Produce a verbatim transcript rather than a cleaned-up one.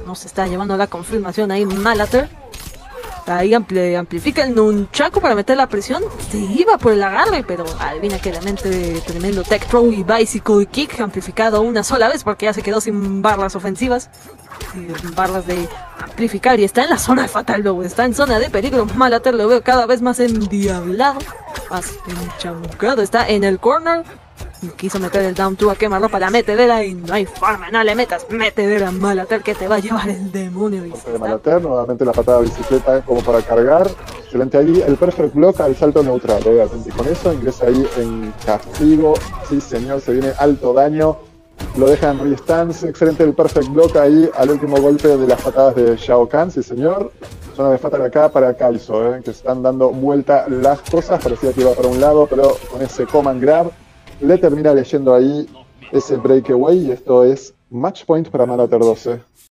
No se está llevando la confirmación ahí Malater. Ahí ampli amplifica el nunchaku para meter la presión. Se iba por el agarre, pero adivina que le mete tremendo tech throw y bicycle kick amplificado una sola vez porque ya se quedó sin barras ofensivas. Y barras de amplificar y está en la zona de Fatal Blow. Está en zona de peligro. Malater lo veo cada vez más endiablado. Más enchamucado. Está en el corner. Quiso meter el down two a quemarropa, la metedera y no hay forma, no le metas metedera Malater que te va a llevar el demonio. De Malater, nuevamente la patada de bicicleta como para cargar. Excelente ahí, el perfect block al salto neutral, eh, y con eso ingresa ahí en castigo. Sí señor, se viene alto daño. Lo deja en re-stance, excelente el perfect block ahí al último golpe de las patadas de Shao Kahn, sí señor. Zona de fatal acá para Kaizo, eh, que están dando vuelta las cosas, parecía que iba para un lado, pero con ese command grab le termina leyendo ahí ese breakaway y esto es match point para Malater doce.